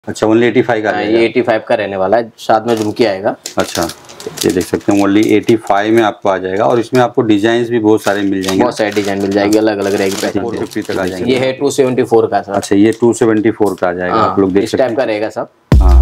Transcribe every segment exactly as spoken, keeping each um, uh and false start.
अच्छा only eighty five का, ये एटी फाइव का रहने वाला है, साथ में झुमकी आएगा। अच्छा ये देख सकते हैं ओनली एटी फाइव में आपको आ जाएगा और इसमें आपको डिजाइन भी बहुत सारे मिल जाएंगे, बहुत सारे डिजाइन मिल जाएगी, अलग अलग रहेगी। फोर फिफ्टी तक आ जाएंगे। ये है टू सेवेंटी फोर का सर। अच्छा ये टू सेवेंटी फोर का आ जाएगा, आप लोग देख सकते हैं, इस टाइप का रहेगा सब। हाँ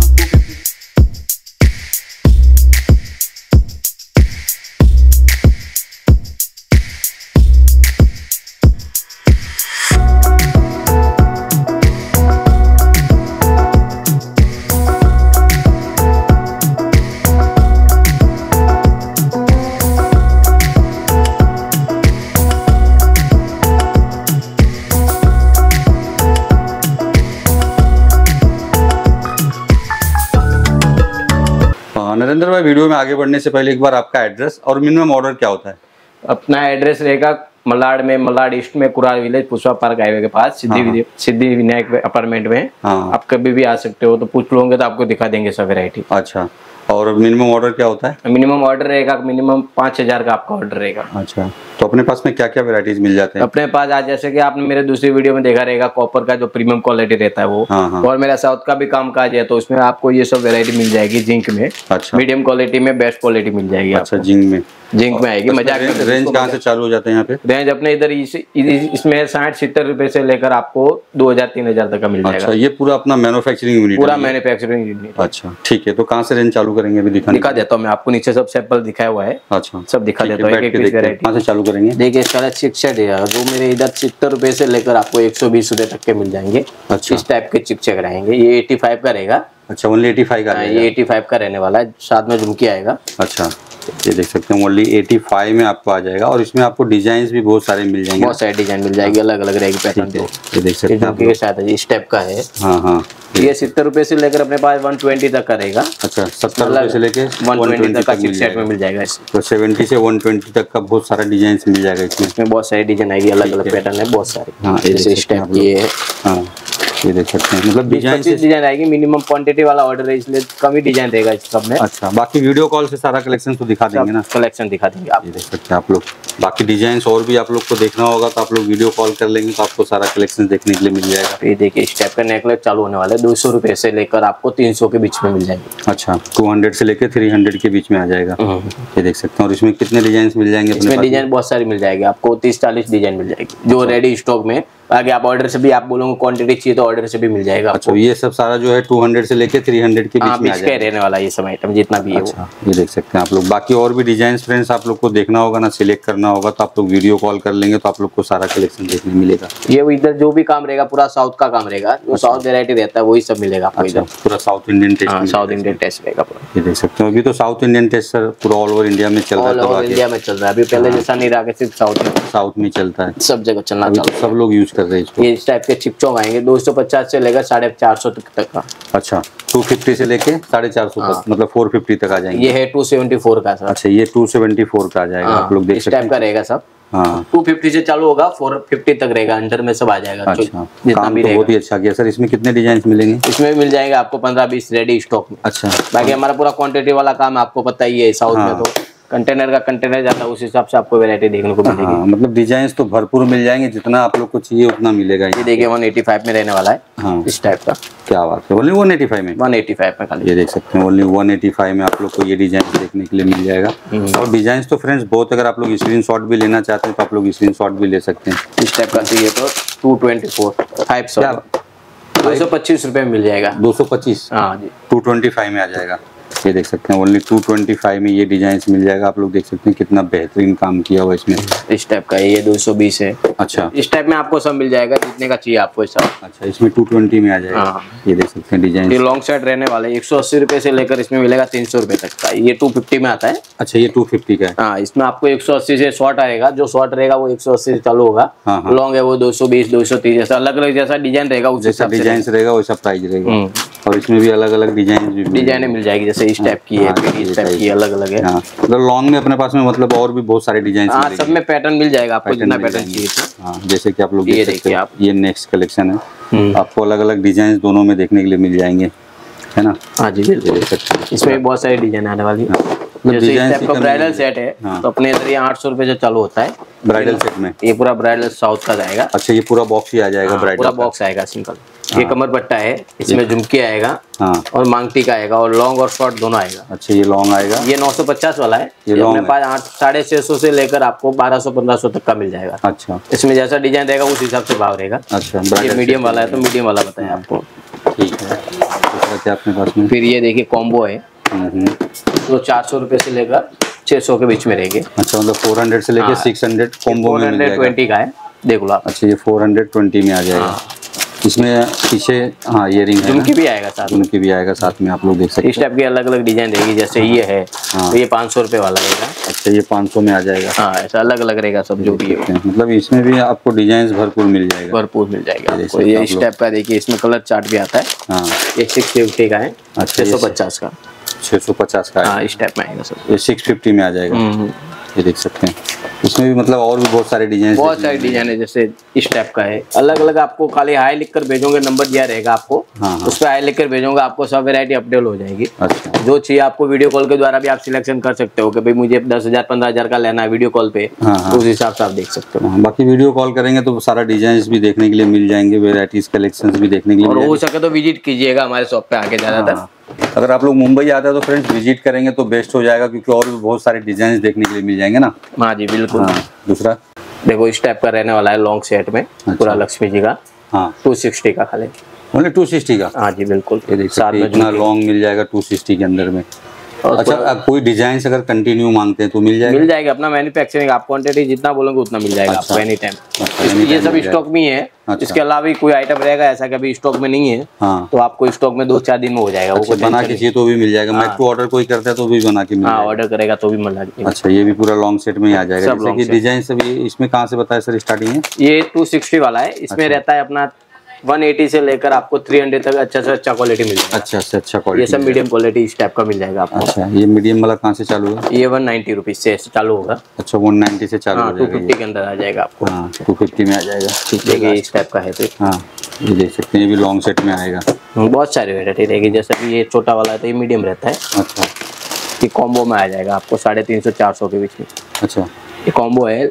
नरेंद्र भाई, वीडियो में आगे बढ़ने से पहले एक बार आपका एड्रेस और मिनिमम ऑर्डर क्या होता है? अपना एड्रेस रहेगा मलाड में, मलाड ईस्ट में, Kurar village, Pushpa park highway के पास, सिद्धि सिद्धि विनायक अपार्टमेंट में। हाँ। आप कभी भी आ सकते हो, तो पूछ लोगे तो आपको दिखा देंगे सब वैरायटी। अच्छा, और मिनिमम ऑर्डर क्या होता है? मिनिमम ऑर्डर रहेगा मिनिमम पाँच हजार का आपका ऑर्डर रहेगा। अच्छा, तो अपने पास में क्या क्या वैरायटीज मिल जाते हैं? अपने पास आज जैसे कि आपने मेरे दूसरी वीडियो में देखा रहेगा, कॉपर का जो प्रीमियम क्वालिटी रहता है वो। हाँ हाँ। और मेरा साउथ का भी काम काज है, तो उसमें आपको ये सब वैरायटी मिल जाएगी जिंक में। अच्छा, मीडियम क्वालिटी में बेस्ट क्वालिटी मिल जाएगी। अच्छा, जिंक में जिंक में आएगी। मजाक में रेंज कहाँ से चालू हो जाते हैं यहाँ पे? रेंज अपने इधर इस, इसमें साठ सत्तर रुपए से लेकर आपको दो हजार तीन हजार तक का मिल जाएगा। अच्छा, ये पूरा अपना मैन्युफैक्चरिंग यूनिट? पूरा मैन्युफैक्चरिंग यूनिट। अच्छा ठीक है, तो कहाँ से रेंज चालू करेंगे? अभी दिखा दिखा देता हूँ मैं आपको, नीचे सब सैंपल दिखाया हुआ है। अच्छा, सब दिखा देता हूँ, कहाँ से चालू करेंगे? देखिए इसका चिक सेट है जो मेरे इधर सत्तर रुपए से लेकर आपको एक सौ बीस रुपए तक के मिल जाएंगे। अच्छा, इस टाइप के चिक चेक रहेंगे। ये एटी फाइव का रहेगा। अच्छा, ओनली एटी फाइव का, ये एटी फाइव का रहने वाला है, साथ में झुमकी आएगा। अच्छा, ये देख सकते हैं ओनली एटी फाइव में आपको आ जाएगा और इसमें आपको डिजाइन भी बहुत सारे मिल जाएंगे, बहुत सारे डिजाइन मिल जाएगी, अलग अलग रहेगी पैटर्न। ये देख सकते हैं आपके साथ इस टाइप का है। हाँ हाँ, ये सत्तर रुपए से लेकर अपने पास वन ट्वेंटी तक का रहेगा। अच्छा, सत्तर रुपए से लेकर वन ट्वेंटी तक का चिक सेट में मिल जाएगा। तो सेवेंटी से वन ट्वेंटी तक का बहुत सारा डिजाइन मिल जाएगा इसमें। इसमें बहुत सारी डिजाइन आएगी, अलग अलग पैटर्न है बहुत सारे। हाँ, इस टाइप की है। हाँ, ये देख सकते हैं, मतलब डिजाइन डिजाइन आएगी। मिनिमम क्वांटिटी वाला ऑर्डर है, इसलिए कम ही डिजाइन रहेगा इस सब में। अच्छा, बाकी वीडियो कॉल से सारा कलेक्शन तो दिखा देंगे ना? कलेक्शन दिखा देंगे आप, ये देख सकते हैं आप लोग। बाकी डिजाइन और भी आप लोग को देखना होगा तो आप लोग वीडियो कॉल कर लेंगे तो आपको सारा कलेक्शन देखने के लिए मिल जाएगा। ये देखिए इस टाइप का नेकलेस चालू होने वाला है, दो सौ रुपए से लेकर आपको तीन सौ के बीच में मिल जाएगी। अच्छा, टू हंड्रेड से लेकर थ्री हंड्रेड के बीच में आ जाएगा। ये देख सकते हैं। और इसमें कितने डिजाइन मिल जाएंगे? इसमें डिजाइन बहुत सारी मिल जाएगी आपको, तीस चालीस डिजाइन मिल जाएगी जो रेडी स्टॉक में। आगे आप ऑर्डर से भी, आप बोलोगे क्वांटिटी चाहिए तो ऑर्डर से भी मिल जाएगा। अच्छा, ये सब सारा जो है टू हंड्रेड से लेके थ्री हंड्रेड के बीच में आ जाएगा रहने वाला ये सब आइटम जितना भी है। अच्छा, ये देख सकते हैं आप लोग। बाकी और भी डिजाइन फ्रेंड्स आप लोग को देखना होगा ना, सिलेक्ट करना होगा तो आप लोग वीडियो कॉल कर लेंगे तो आप लोग को सारा कलेक्शन देखने मिलेगा। ये इधर जो भी काम रहेगा पूरा साउथ का काम रहेगा, जो साउथ वेरायटी रहता है वही सब मिलेगा आपको इधर। पूरा south Indian taste, south Indian taste रहेगा पूरा। ये देख सकते हो, अभी तो साउथ इंडियन टेस्ट सर पूरा ऑल ओवर इंडिया में चल रहा है। ऑल ओवर इंडिया में चल रहा है अभी, पहले जैसा नहीं रहा कि सिर्फ साउथ में साउथ में चलता है, सब जगह चलना चाहिए, सब लोग यूज कर रहे हैं। ये इस टाइप के चिपचोंग आएंगे दो सौ पचास से लेकर साढ़े चार सौ तक का। अच्छा, टू फिफ्टी से लेके साढ़े चार सौ तक, मतलब फोर फिफ्टी तक आ जाएंगे। ये है टू सेवेंटी फोर का सर। अच्छा, ये टू सेवेंटी फोर का आ जाएगा, आप लोग देख सकते हैं। इस टाइप का रहेगा सब। हाँ, टू फिफ्टी से चालू होगा, फोर फिफ्टी तक रहेगा, अंडर में सब आ जाएगा। अच्छा, जितना भी तो बहुत ही अच्छा किया सर। इसमें कितने डिजाइन मिलेंगे? इसमें मिल जाएंगे आपको पंद्रह बीस रेडी स्टॉक में। अच्छा, बाकी हमारा पूरा क्वांटिटी वाला काम आपको पता ही है, साउथ में तो कंटेनर का कंटेनर जाता है, उस हिसाब से आपको वैरायटी देखने को मिलेगी। हाँ, मतलब डिजाइन तो भरपूर मिल जाएंगे, जितना आप लोग को चाहिए उतना मिलेगा। ये देखिए वन एटी फाइव में रहने वाला है। हाँ, इस टाइप का। क्या बात है, ओनली वन एटी फाइव में? वन एटी फाइव में खाली। ये देख सकते हैं, ओनली वन एटी फाइव में आप लोग को ये डिजाइन देखने के लिए मिल जाएगा। और डिजाइन तो फ्रेंड्स बहुत, अगर आप लोग स्क्रीनशॉट भी लेना चाहते हैं तो आप लोग स्क्रीनशॉट भी ले सकते हैं। इस टाइप का चाहिए तो टू ट्वेंटी फोर फाइव सौ दो सौ पच्चीस रुपए में मिल जाएगा। दो सौ पच्चीस? हाँ जी, टू ट्वेंटी फाइव में आ जाएगा। ये देख सकते हैं ओनली टू ट्वेंटी फाइव में ये डिजाइन मिल जाएगा। आप लोग देख सकते हैं कितना बेहतरीन काम किया हुआ इसमें। इस टाइप का ये दो सौ बीस है। अच्छा, इस टाइप में आपको सब मिल जाएगा जितने का चाहिए आपको सब। अच्छा, इसमें टू ट्वेंटी में आ जाएगा। हाँ। ये देख सकते हैं डिजाइन, ये लॉन्ग साइड रहने वाला है, एक सौ अस्सी रुपए से लेकर इसमें मिलेगा तीन सौ रुपए तक का। ये टू फिफ्टी में आता है। अच्छा, ये टू फिफ्टी का है। हाँ, इसमें आपको एक सौ अस्सी से शॉर्ट आएगा, जो शॉर्ट रहेगा वो एक सौ अस्सी से चालू होगा। हाँ, हाँ। लॉन्ग है वो दो सौ बीस दो सौ तीस, जैसा अलग अलग जैसा डिजाइन रहेगा उस जैसा डिजाइन रहेगा वैसा प्राइस रहेगा। और इसमें भी अलग अलग डिजाइन डिजाइन मिल जाएगी, जैसे इस टाइप की है, इस टाइप की अलग अलग है। मतलब लॉन्ग में अपने पास में मतलब और भी बहुत सारे डिजाइन, हाँ, सब में पैटर्न मिल जाएगा आपको, जितना पैटर्न चाहिए। हाँ, जैसे कि आप लोग ये देखिए आप, ये नेक्स्ट कलेक्शन है, आपको अलग अलग डिजाइन दोनों में देखने के लिए मिल जाएंगे, है ना? हाँ जी, बिल्कुल। इसमें बहुत सारी डिजाइन आने वाली है। जैसे इस टाइप का ब्राइडल सेट है हाँ। तो अपने इधर ये आठ सौ रुपए से चालू होता है ब्राइडल सेट में। ये पूरा ब्राइडल साउथ का जाएगा। अच्छा, ये पूरा बॉक्स ही आ जाएगा हाँ, ब्राइडल पूरा बॉक्स आएगा सिंपल। ये कमर पट्टा है, इसमें झुमकी आएगा हाँ। और मांगटी का आएगा और लॉन्ग और शॉर्ट दोनों आएगा। अच्छा, ये लॉन्ग आएगा। ये नौ सौ पचास वाला है, ये अपने पास आठ साढ़े छह सौ से लेकर आपको बारह सौ पंद्रह सौ तक का मिल जाएगा। अच्छा, इसमें जैसा डिजाइन रहेगा उस हिसाब से भाव रहेगा। अच्छा, ये मीडियम वाला है तो मीडियम वाला बताएं आपको। ठीक है, दूसरा क्या अपने पास में? फिर ये देखिए कॉम्बो है, तो चार सौ रुपए से लेकर छह सौ के बीच में रहेंगे। अच्छा, मतलब फोर हंड्रेड से लेकर सिक्स हंड्रेड कॉम्बो में मिल जाएगा। ट्वेंटी का है, देख लो आप। अच्छा, ये फोर हंड्रेड ट्वेंटी में आ जाएगा। इसमें पीछे हाँ ये रिंग है, झुमकी भी आएगा साथ में। झुमकी भी आएगा साथ में, आप लोग देख सकते हैं। इस टाइप की अलग अलग डिजाइन रहेगी, जैसे ये है तो ये पाँच सौ रुपए वाला रहेगा। अच्छा, ये पाँच सौ में आ जाएगा। हाँ, ऐसा अलग अलग रहेगा सब जो भी है। मतलब इसमें भी आपको डिजाइन भरपूर मिल जाएगा। भरपूर मिल जाएगा आपको। ये इस टाइप का देखिए, इसमें कलर चार्ट भी आता है। हाँ, ये सिक्स फिफ्टी का है, छह सौ पचास का। छह सौ पचास का। हाँ, इस टाइप में आएगा सब। ये सिक्स फिफ्टी में आ जाएगा। ये देख सकते हैं, इसमें भी मतलब और भी बहुत सारे डिजाइन बहुत सारे डिजाइन है। जैसे इस टाइप का है, अलग अलग आपको खाली हाई लिख कर भेजोगे, नंबर दिया रहेगा आपको। हाँ, हाँ। उस पर हाई लिख कर भेजोगे, आपको सब वैरायटी अपडेट हो जाएगी। अच्छा, जो चाहिए आपको वीडियो कॉल के द्वारा भी आप सिलेक्शन कर सकते हो कि भाई मुझे दस हजार पंद्रह हजार का लेना है वीडियो कॉल पे। हाँ, हाँ। तो उस हिसाब से आप देख सकते हो। हाँ, बाकी वीडियो कॉल करेंगे तो सारा डिजाइन भी देखने के लिए मिल जाएंगे, वेराइटीज कलेक्शन भी देखने के लिए। और हो सके तो विजिट कीजिएगा हमारे शॉप पे आके ज्यादातर। अगर आप लोग मुंबई आते हैं तो फ्रेंड्स विजिट करेंगे तो बेस्ट हो जाएगा, क्योंकि और भी बहुत सारे डिजाइन देखने के लिए मिल जाएंगे ना। हाँ जी, बिल्कुल। हाँ, दूसरा देखो इस टाइप का रहने वाला है लॉन्ग सेट में। अच्छा। पूरा लक्ष्मी जी का। हाँ, टू सिक्सटी का खाली, मतलब टू सिक्सटी का। हाँ जी, बिल्कुल। ये देख सकते हैं, इतना लॉन्ग मिल जाएगा टू सिक्सटी के अंदर में। अच्छा, आप कोई डिजाइन अगर कंटिन्यू मांगते हैं तो मिल जाएगा? मिल जाएगा, अपना मैन्युफैक्चरिंग। आप क्वांटिटी जितना बोलोगे उतना मिल जाएगा। अच्छा। आपको एनी टाइम। अच्छा, ये सब स्टॉक में है। अच्छा। इसके अलावा भी कोई आइटम रहेगा ऐसा कि अभी स्टॉक में नहीं है। हाँ। तो आपको स्टॉक में दो चार दिन में हो जाएगा। अच्छा, वो बना के चाहिए तो भी मिल जाएगा। मैं तो ऑर्डर कोई करता है तो भी बना के मिल जाएगा। ऑर्डर करेगा तो भी मिल जाएगा। अच्छा, ये भी पूरा लॉन्ग सेट में ही आ जाएगा। जैसे कि डिजाइन सब इसमें कहाँ से बताया सर स्टार्टिंग है? ये टू सिक्सटी वाला है, इसमें रहता है अपना वन एटी से लेकर आपको थ्री हंड्रेड तक अच्छा से अच्छा क्वालिटी मिल जाएगा। अच्छा से अच्छा क्वालिटी। ये सब मीडियम क्वालिटी इस टाइप का मिल जाएगा आपको। अच्छा, ये मीडियम वाला कहाँ से चालू है? ये वन नाइन्टी रुपीज से चालू होगा। अच्छा, वन नाइन्टी से चालू हो जाएगा। टू फिफ्टी के अंदर आ जाएगा आपको। हाँ, टू फिफ्टी में आ जाएगा। ठीक है, इस टाइप का है तो। हाँ, ये देख सकते हैं, ये भी लॉन्ग सेट में आएगा। बहुत सारी वेरायटी रहेगी। जैसे कि ये छोटा वाला है तो ये मीडियम रहता है। अच्छा, ये कॉम्बो में आ जाएगा आपको साढ़े तीन सौ चार सौ के बीच में। अच्छा, ये कॉम्बो है,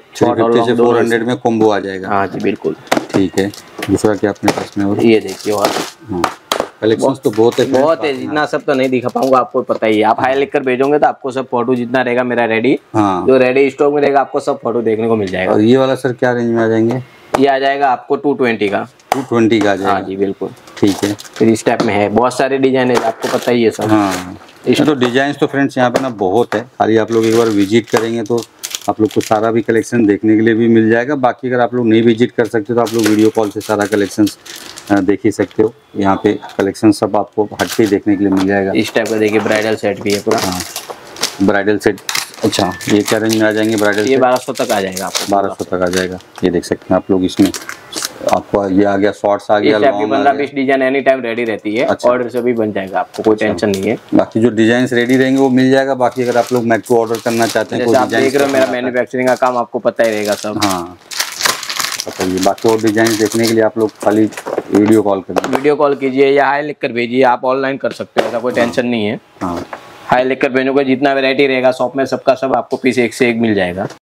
फोर हंड्रेड में कॉम्बो आ जाएगा। हाँ जी, बिल्कुल। ठीक है, दूसरा क्या अपने पास में? और ये देखिए, और कलेक्शंस तो बहुत है, बहुत है। जितना सब तो नहीं दिखा पाऊंगा, आपको पता ही है। आप हाई लिख कर भेजोगे तो आपको सब फोटो जितना रहेगा मेरा रेडी। हाँ, जो रेडी स्टॉक में रहेगा आपको सब फोटो देखने को मिल जाएगा। और ये वाला सर क्या रेंज में आ जाएंगे? ये आ जाएगा आपको टू ट्वेंटी का। टू ट्वेंटी का आ जाएगा। हाँ जी, बिल्कुल। ठीक है, फिर इस टाइप में है, बहुत सारे डिजाइन है, आपको पता ही है सब। हाँ, इसमें तो डिजाइन तो फ्रेंड्स यहाँ पे ना बहुत है। खाली आप लोग एक बार विजिट करेंगे तो आप लोग को सारा भी कलेक्शन देखने के लिए भी मिल जाएगा। बाकी अगर आप लोग नहीं विजिट कर सकते तो आप लोग वीडियो कॉल से सारा कलेक्शन देख ही सकते हो। यहाँ पे कलेक्शन सब आपको हट के देखने के लिए मिल जाएगा। इस टाइप का देखिए, ब्राइडल सेट भी है पूरा। हाँ, ब्राइडल सेट। अच्छा, ये क्या रेंज में आ जाएंगे ब्राइडल? ये बारह सौ तक आ जाएगा आपको। बारह सौ तक आ जाएगा। ये देख सकते हैं आप लोग, इसमें आपको ये आ गया, शॉर्ट्स आ गया, लॉन्ग पंद्रह बीस डिजाइन एनी टाइम रेडी रहती है। अच्छा। ऑर्डर से भी बन जाएगा, आपको कोई टेंशन नहीं है। बाकी जो डिजाइन रेडी रहेंगे वो मिल जाएगा। बाकी अगर आप लोग मैक्रो ऑर्डर करना चाहते हैं, जैसे आप देख रहे हो मेरा मैन्युफैक्चरिंग का काम आपको पता ही रहेगा सब। हाँ, बताइए। बाकी और डिजाइन देखने के लिए आप लोग खाली वीडियो कॉल करिए, वीडियो कॉल कीजिए या हाई लिख कर भेजिए। आप ऑनलाइन कर सकते हो, ऐसा कोई टेंशन नहीं है। हाँ, हाई लिख कर भेजोगे, जितना वैरायटी रहेगा शॉप में सबका सब आपको पीस एक से एक मिल जाएगा।